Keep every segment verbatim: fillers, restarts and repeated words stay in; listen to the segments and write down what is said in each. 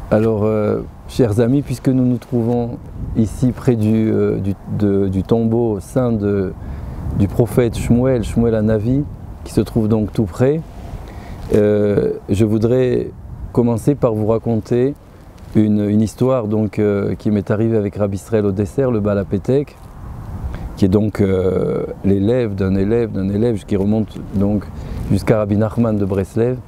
Alors, euh, chers amis, puisque nous nous trouvons ici près du, euh, du, de, du tombeau saint de, du prophète Shmuel, Shmuel Hanavi, qui se trouve donc tout près, euh, je voudrais commencer par vous raconter une, une histoire donc, euh, qui m'est arrivée avec Rabbi Israël au dessert, le Baal HaPetek, qui est donc euh, l'élève d'un élève d'un élève qui remonte donc jusqu'à Rabbi Nachman de Breslev,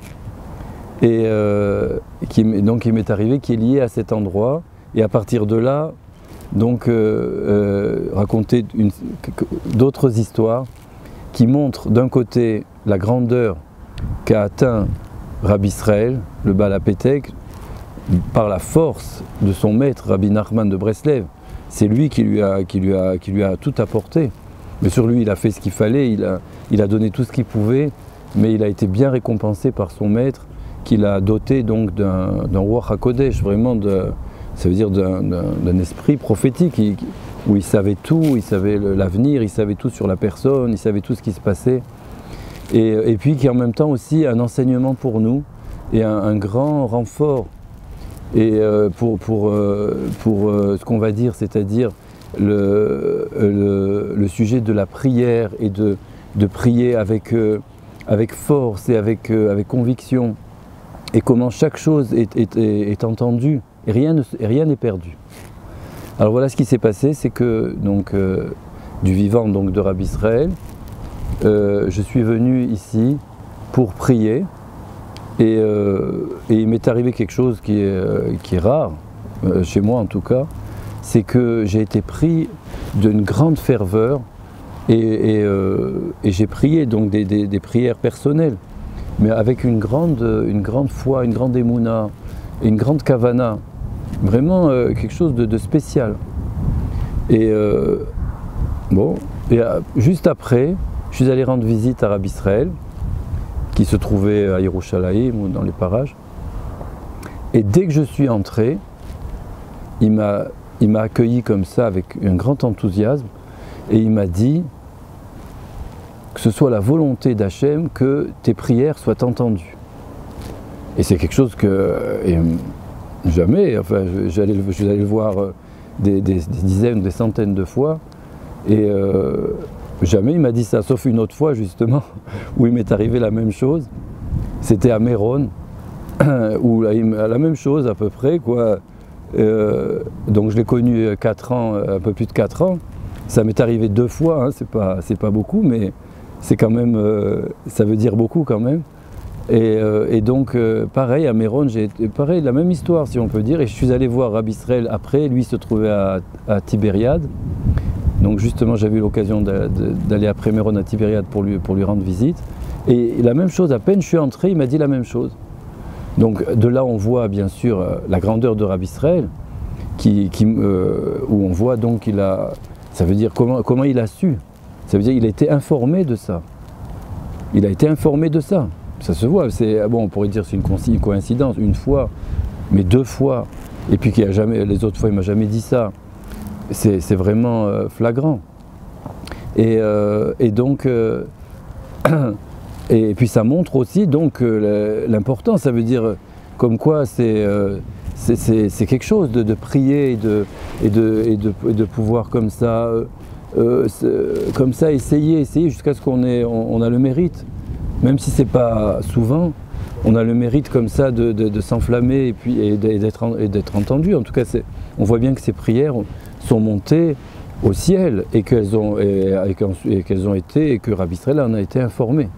et euh, qui, donc, qui m'est arrivé, qui est lié à cet endroit, et à partir de là, donc euh, euh, raconter d'autres histoires qui montrent d'un côté la grandeur qu'a atteint Rabbi Israël, le Baal HaPetek, par la force de son maître, Rabbi Nachman de Breslev. C'est lui qui lui, a, qui, lui a, qui lui a tout apporté. Mais sur lui, il a fait ce qu'il fallait, il a, il a donné tout ce qu'il pouvait, mais il a été bien récompensé par son maître, qui l'a doté donc d'un Ruach HaKodesh, vraiment de, ça veut dire d'un esprit prophétique, il, où il savait tout, il savait l'avenir, il savait tout sur la personne, il savait tout ce qui se passait. Et, et puis qui en même temps aussi un enseignement pour nous, et un, un grand renfort. Et euh, pour, pour, euh, pour euh, ce qu'on va dire, c'est-à-dire le, le, le sujet de la prière et de, de prier avec, euh, avec force et avec, euh, avec conviction, et comment chaque chose est, est, est entendue et rien n'est perdu. Alors voilà ce qui s'est passé, c'est que donc, euh, du vivant donc, de Rabbi Israël, euh, je suis venu ici pour prier. Et, euh, et il m'est arrivé quelque chose qui est, euh, qui est rare, euh, chez moi en tout cas, c'est que j'ai été pris d'une grande ferveur et, et, euh, et j'ai prié donc des, des, des prières personnelles, mais avec une grande, une grande foi, une grande émouna, une grande kavana, vraiment euh, quelque chose de, de spécial. Et euh, bon, et, euh, juste après, je suis allé rendre visite à Rabbi Israël, qui se trouvait à Yerushalayim ou dans les parages. Et dès que je suis entré, il m'a accueilli comme ça avec un grand enthousiasme et il m'a dit que ce soit la volonté d'Hachem que tes prières soient entendues. Et c'est quelque chose que et jamais, enfin j'allais le, le voir des, des, des dizaines, des centaines de fois et euh, jamais il m'a dit ça, sauf une autre fois justement, où il m'est arrivé la même chose. C'était à Méron, où la même chose à peu près, quoi. Euh, donc je l'ai connu quatre ans, un peu plus de quatre ans. Ça m'est arrivé deux fois, hein, c'est pas, c'est pas beaucoup, mais c'est quand même, euh, ça veut dire beaucoup quand même. Et, euh, et donc euh, pareil, à Méron, j'ai pareil, la même histoire si on peut dire, et je suis allé voir Rabbi Israël après, lui se trouvait à, à Tibériade. Donc justement, j'avais eu l'occasion d'aller après Méron à Tibériade pour lui, pour lui rendre visite. Et la même chose, à peine je suis entré, il m'a dit la même chose. Donc de là, on voit bien sûr la grandeur de Rabbi Israël, qui, qui, euh, où on voit donc qu'il a, ça veut dire comment, comment il a su. Ça veut dire qu'il a été informé de ça. Il a été informé de ça. Ça se voit. Bon, on pourrait dire que c'est une coïncidence, une fois, mais deux fois. Et puis qu'il a jamais, les autres fois, il ne m'a jamais dit ça. C'est vraiment euh, flagrant. Et, euh, et donc, euh, et puis ça montre aussi donc euh, l'importance, ça veut dire comme quoi c'est euh, quelque chose de, de prier et de, et de, et de, et de pouvoir comme ça, euh, comme ça essayer, essayer jusqu'à ce qu'on ait, on, on a le mérite. Même si c'est pas souvent, on a le mérite comme ça de, de, de s'enflammer et puis et d'être entendu. En tout cas, on voit bien que ces prières sont montées au ciel et qu'elles ont, et, et qu'elles ont été, et que Rabbi Israël en a été informé.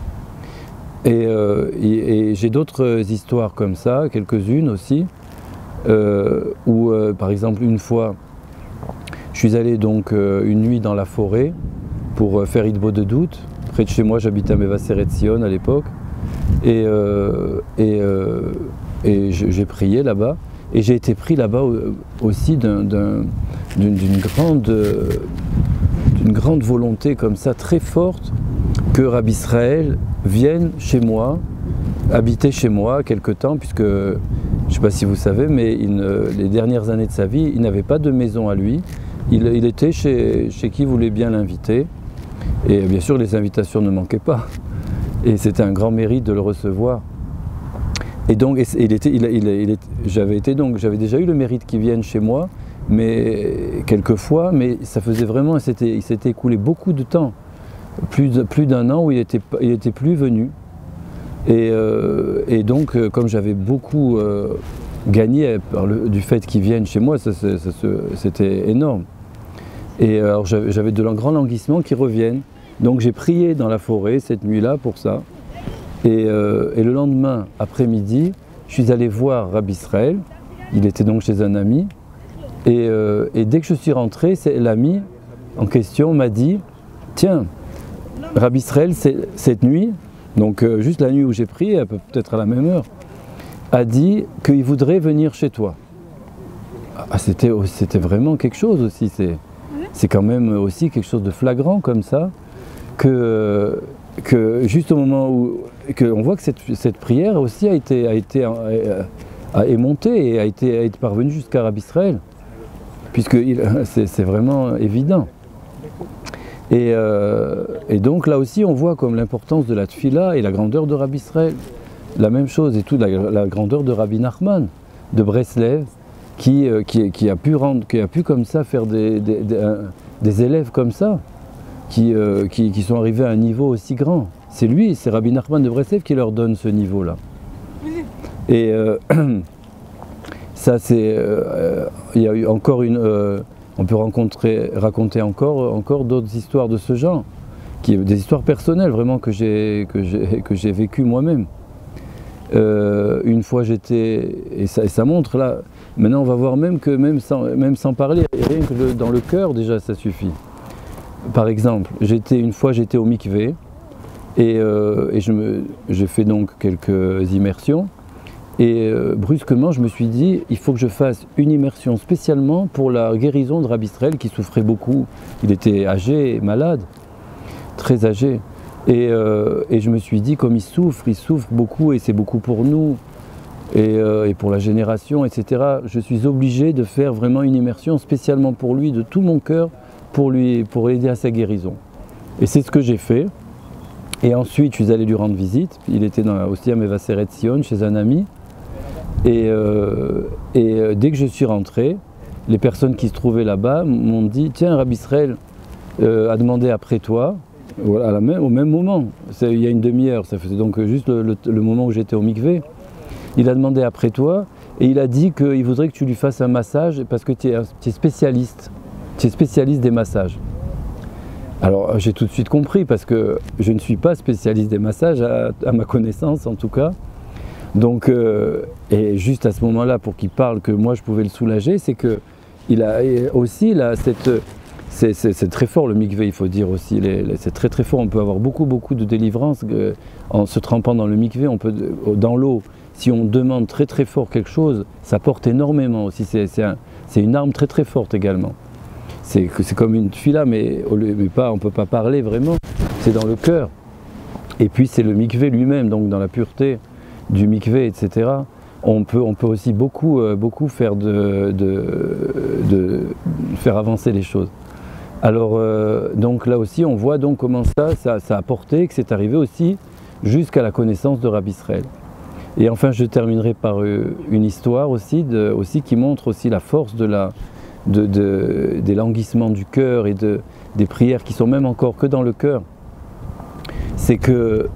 Et, euh, et, et j'ai d'autres histoires comme ça, quelques-unes aussi, euh, où euh, par exemple une fois, je suis allé donc euh, une nuit dans la forêt pour euh, faire Hitbo de doute. Près de chez moi, j'habitais à Mevaseret Zion à l'époque, et, euh, et, euh, et j'ai prié là-bas. Et j'ai été pris là-bas aussi d'une grande, d'une grande volonté comme ça, très forte, que Rabbi Israël vienne chez moi, habiter chez moi quelque temps, puisque, je ne sais pas si vous savez, mais il, les dernières années de sa vie, il n'avait pas de maison à lui. Il, il était chez, chez qui voulait bien l'inviter. Et bien sûr, les invitations ne manquaient pas. Et c'était un grand mérite de le recevoir. Et donc, et il était, il, il, il, j'avais été donc, j'avais déjà eu le mérite qu'il vienne chez moi, mais quelquefois, mais ça faisait vraiment, il s'était écoulé beaucoup de temps, plus, de, plus d'un an où il était, il était plus venu. Et, euh, et donc, comme j'avais beaucoup euh, gagné par le, du fait qu'il vienne chez moi, c'était énorme. Et alors j'avais de grands languissements qui reviennent. Donc j'ai prié dans la forêt cette nuit-là pour ça. Et, euh, et le lendemain, après-midi, je suis allé voir Rabbi Israël. Il était donc chez un ami. Et, euh, et dès que je suis rentré, l'ami en question m'a dit « Tiens, Rabbi Israël, cette nuit, donc euh, juste la nuit où j'ai prié, peut-être à la même heure, a dit qu'il voudrait venir chez toi. » Ah, c'était vraiment quelque chose aussi. C'est quand même aussi quelque chose de flagrant comme ça, que, que juste au moment où que on voit que cette, cette prière aussi a été, a été a, a, est montée et a été, a été parvenue jusqu'à Rabbi Israël, puisque c'est vraiment évident. Et, euh, et donc là aussi on voit comme l'importance de la tfila et la grandeur de Rabbi Israël. La même chose et toute la, la grandeur de Rabbi Nachman de Breslev, Qui, qui, qui, a pu rendre, qui a pu comme ça faire des, des, des, des élèves comme ça, qui, euh, qui, qui sont arrivés à un niveau aussi grand. C'est lui, c'est Rabbi Nachman de Breslev qui leur donne ce niveau-là. Et euh, ça c'est, euh, il y a eu encore une, euh, on peut rencontrer, raconter encore, encore d'autres histoires de ce genre, qui, des histoires personnelles vraiment que j'ai que j'ai que j'ai vécues moi-même. Euh, une fois j'étais, et ça, et ça montre là, maintenant on va voir même que même sans, même sans parler, rien que le, dans le cœur déjà ça suffit. Par exemple, j'étais une fois j'étais au mikvé et, euh, et j'ai fait donc quelques immersions et euh, brusquement je me suis dit il faut que je fasse une immersion spécialement pour la guérison de Rabbi Israël qui souffrait beaucoup. Il était âgé, malade, très âgé. Et, euh, et je me suis dit, comme il souffre, il souffre beaucoup et c'est beaucoup pour nous et, euh, et pour la génération, et cetera. Je suis obligé de faire vraiment une immersion spécialement pour lui, de tout mon cœur, pour lui, pour l'aider à sa guérison. Et c'est ce que j'ai fait. Et ensuite, je suis allé lui rendre visite. Il était dans, aussi à Mevaseret Sion, chez un ami. Et, euh, et euh, dès que je suis rentré, les personnes qui se trouvaient là-bas m'ont dit, tiens, Rabbi Israël euh, a demandé après toi. Voilà, à la même, au même moment, il y a une demi-heure, ça faisait donc juste le, le, le moment où j'étais au mikvé. Il a demandé après toi et il a dit qu'il voudrait que tu lui fasses un massage parce que tu es, tu es spécialiste, tu es spécialiste des massages. Alors j'ai tout de suite compris parce que je ne suis pas spécialiste des massages, à, à ma connaissance en tout cas. Donc, euh, et juste à ce moment-là, pour qu'il parle que moi je pouvais le soulager, c'est qu'il a aussi là, cette... C'est très fort le mikvé, il faut dire aussi, c'est très très fort, on peut avoir beaucoup beaucoup de délivrance euh, en se trempant dans le mikvé, on peut, dans l'eau, si on demande très très fort quelque chose, ça porte énormément aussi, c'est un, une arme très très forte également. C'est comme une tfila, mais, mais pas, on ne peut pas parler vraiment, c'est dans le cœur. Et puis c'est le mikvé lui-même, donc dans la pureté du mikvé, et cetera. On peut, on peut aussi beaucoup, euh, beaucoup faire, de, de, de, faire avancer les choses. Alors, euh, donc là aussi, on voit donc comment ça, ça, ça a porté, que c'est arrivé aussi jusqu'à la connaissance de Rabbi Israël. Et enfin, je terminerai par une histoire aussi, de, aussi qui montre aussi la force de la, de, de, des languissements du cœur et de, des prières qui sont même encore que dans le cœur. C'est que,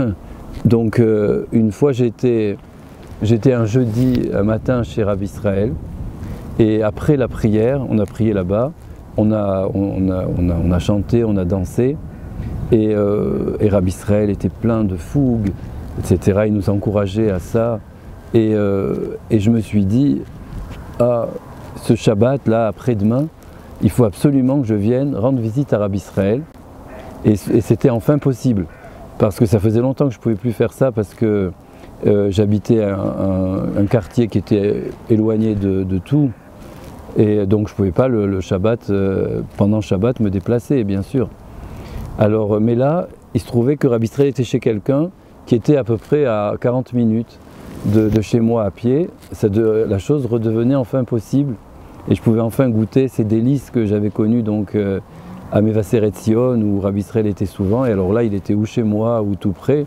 donc, euh, une fois j'étais j'étais un jeudi un matin chez Rabbi Israël, et après la prière, on a prié là-bas. On a, on, a, on, a, on a chanté, on a dansé, et, euh, et Rabbi Israël était plein de fougue, et cetera. Il nous encourageait à ça. Et, euh, et je me suis dit, ah, ce Shabbat, là, après-demain, il faut absolument que je vienne rendre visite à Rabbi Israël. Et, et c'était enfin possible, parce que ça faisait longtemps que je ne pouvais plus faire ça, parce que euh, j'habitais un, un, un quartier qui était éloigné de, de tout. Et donc je ne pouvais pas le, le Shabbat, euh, pendant le Shabbat, me déplacer, bien sûr. Alors, mais là, il se trouvait que Rabbi Israël était chez quelqu'un qui était à peu près à quarante minutes de, de chez moi à pied. Ça de, la chose redevenait enfin possible et je pouvais enfin goûter ces délices que j'avais connues donc, euh, à Mevaseret Sion où Rabbi Israël était souvent. Et alors là, il était ou chez moi ou tout près.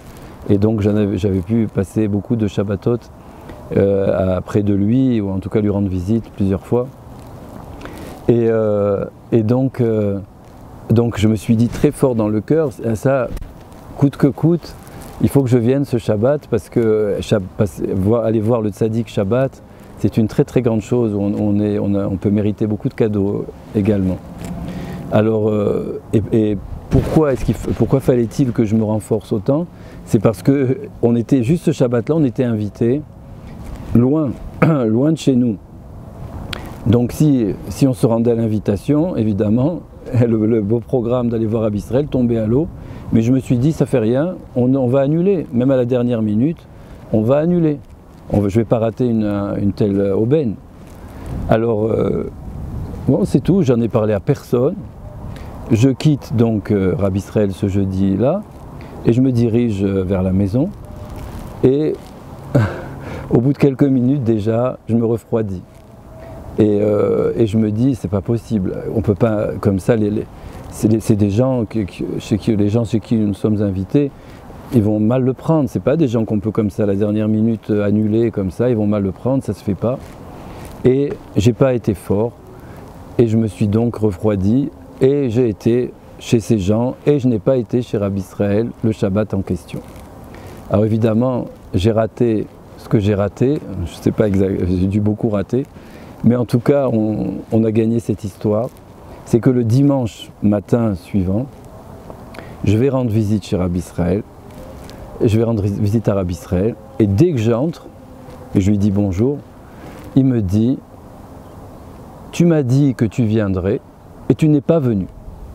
Et donc j'avais pu passer beaucoup de Shabbatot euh, près de lui, ou en tout cas lui rendre visite plusieurs fois. Et, euh, et donc, euh, donc je me suis dit très fort dans le cœur, ça, coûte que coûte, il faut que je vienne ce Shabbat, parce que aller voir le tzaddik Shabbat, c'est une très très grande chose, on, on, est, on, a, on peut mériter beaucoup de cadeaux également. Alors, euh, et, et pourquoi, est-ce qu'il, pourquoi fallait-il que je me renforce autant? C'est parce que on était, juste ce Shabbat-là, on était invités loin, loin de chez nous. Donc si, si on se rendait à l'invitation, évidemment, le, le beau programme d'aller voir Rabbi Israël tombait à l'eau, mais je me suis dit, ça fait rien, on, on va annuler, même à la dernière minute, on va annuler. On, je ne vais pas rater une, une telle aubaine. Alors, euh, bon, c'est tout, j'en ai parlé à personne. Je quitte donc euh, Rabbi Israël ce jeudi-là, et je me dirige vers la maison, et au bout de quelques minutes déjà, je me refroidis. Et, euh, et je me dis, c'est pas possible, on peut pas, comme ça, les, les, c'est des gens, qui, chez qui, les gens chez qui nous sommes invités, ils vont mal le prendre, c'est pas des gens qu'on peut comme ça, à la dernière minute, annuler comme ça, ils vont mal le prendre, ça se fait pas. Et j'ai pas été fort, et je me suis donc refroidi, et j'ai été chez ces gens, et je n'ai pas été chez Rabbi Israël le Shabbat en question. Alors évidemment, j'ai raté ce que j'ai raté, je sais pas exactement, j'ai dû beaucoup rater, mais en tout cas, on, on a gagné cette histoire. C'est que le dimanche matin suivant, je vais rendre visite chez Rabbi Israël, je vais rendre visite à Rabbi Israël, et dès que j'entre, et je lui dis bonjour, il me dit, tu m'as dit que tu viendrais, et tu n'es pas venu.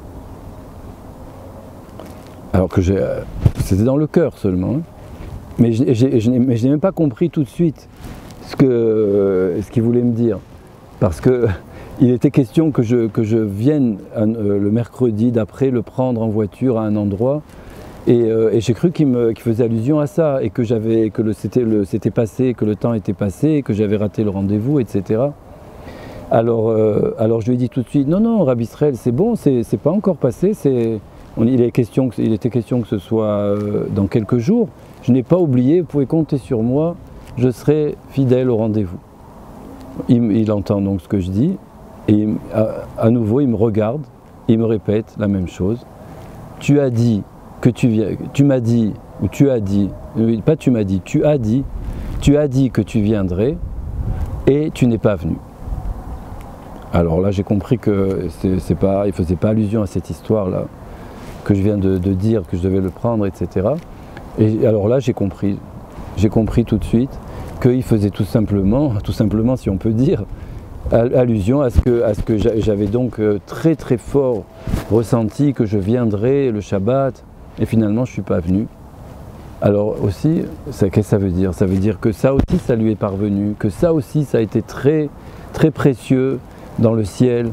Alors que c'était dans le cœur seulement, hein. Mais je, je, je n'ai même pas compris tout de suite ce qu'il euh, ce qu'il voulait me dire. Parce qu'il était question que je, que je vienne euh, le mercredi d'après le prendre en voiture à un endroit, et, euh, et j'ai cru qu'il me qu'il faisait allusion à ça, et que, que le, c'était passé, que le temps était passé, que j'avais raté le rendez-vous, et cetera. Alors, euh, alors je lui ai dit tout de suite, non, non, Rabbi Israël, c'est bon, c'est pas encore passé, on, il, est question, il était question que ce soit euh, dans quelques jours. Je n'ai pas oublié, vous pouvez compter sur moi, je serai fidèle au rendez-vous. Il, il entend donc ce que je dis, et il, à, à nouveau il me regarde, il me répète la même chose. Tu as dit que tu viens, tu m'as dit, ou tu as dit, pas tu m'as dit, tu as dit, tu as dit que tu viendrais, et tu n'es pas venu. Alors là j'ai compris que c'est pas, il ne faisait pas allusion à cette histoire-là, que je viens de, de dire que je devais le prendre, et cetera. Et alors là j'ai compris, j'ai compris tout de suite qu'il faisait tout simplement, tout simplement si on peut dire, allusion à ce que, à ce que j'avais donc très très fort ressenti que je viendrais le Shabbat, et finalement je ne suis pas venu. Alors aussi, qu'est-ce que ça veut dire? Ça veut dire que ça aussi ça lui est parvenu, que ça aussi ça a été très très précieux dans le ciel,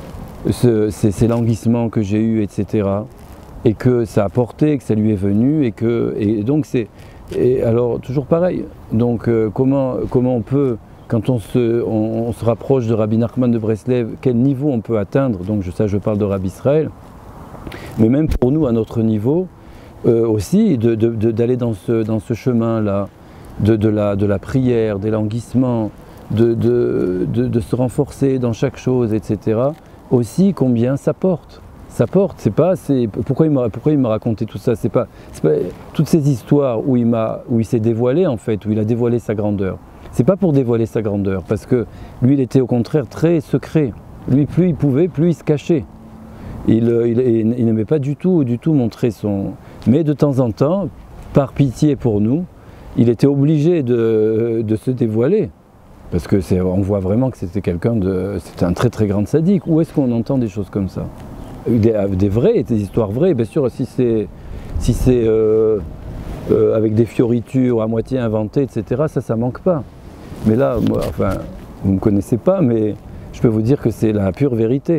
ce, ces, ces languissements que j'ai eus, et cetera. Et que ça a porté, que ça lui est venu, et que et donc c'est et alors toujours pareil. Donc euh, comment comment on peut, quand on se on, on se rapproche de Rabbi Nachman de Breslev, quel niveau on peut atteindre? Donc je, ça je parle de Rabbi Israël, mais même pour nous à notre niveau euh, aussi de, de, de, d'aller dans ce dans ce chemin là de, de la de la prière, des languissements, de de, de de se renforcer dans chaque chose, et cetera. Aussi combien ça porte. Ça porte, c'est pas, c'est pourquoi il m'a pourquoi il m'a raconté tout ça, c'est pas, pas toutes ces histoires où il m'a où il s'est dévoilé en fait, où il a dévoilé sa grandeur. C'est pas pour dévoiler sa grandeur, parce que lui il était au contraire très secret. Lui plus il pouvait, plus il se cachait. Il, il, il, il n'aimait pas du tout, du tout montrer son. Mais de temps en temps, par pitié pour nous, il était obligé de, de se dévoiler. Parce que c'est, on voit vraiment que c'était quelqu'un de, c'était un très très grand sadique. Où est-ce qu'on entend des choses comme ça? Des, des vraies, des histoires vraies, bien sûr, si c'est si c'est euh, euh, avec des fioritures à moitié inventées, et cetera, ça, ça manque pas. Mais là, moi, enfin, vous ne me connaissez pas, mais je peux vous dire que c'est la pure vérité.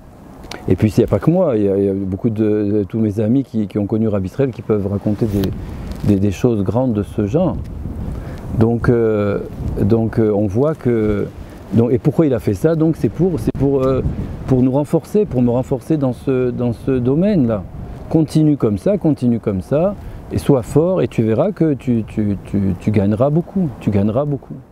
Et puis, il n'y a pas que moi, il y, y a beaucoup de, de tous mes amis qui, qui ont connu Rabbi Israël qui peuvent raconter des, des, des choses grandes de ce genre. Donc, euh, donc euh, on voit que... Donc, et pourquoi il a fait ça? Donc c'est pour, c'est pour, euh, pour nous renforcer, pour me renforcer dans ce, dans ce domaine-là. Continue comme ça, continue comme ça, et sois fort et tu verras que tu, tu, tu, tu gagneras beaucoup, tu gagneras beaucoup.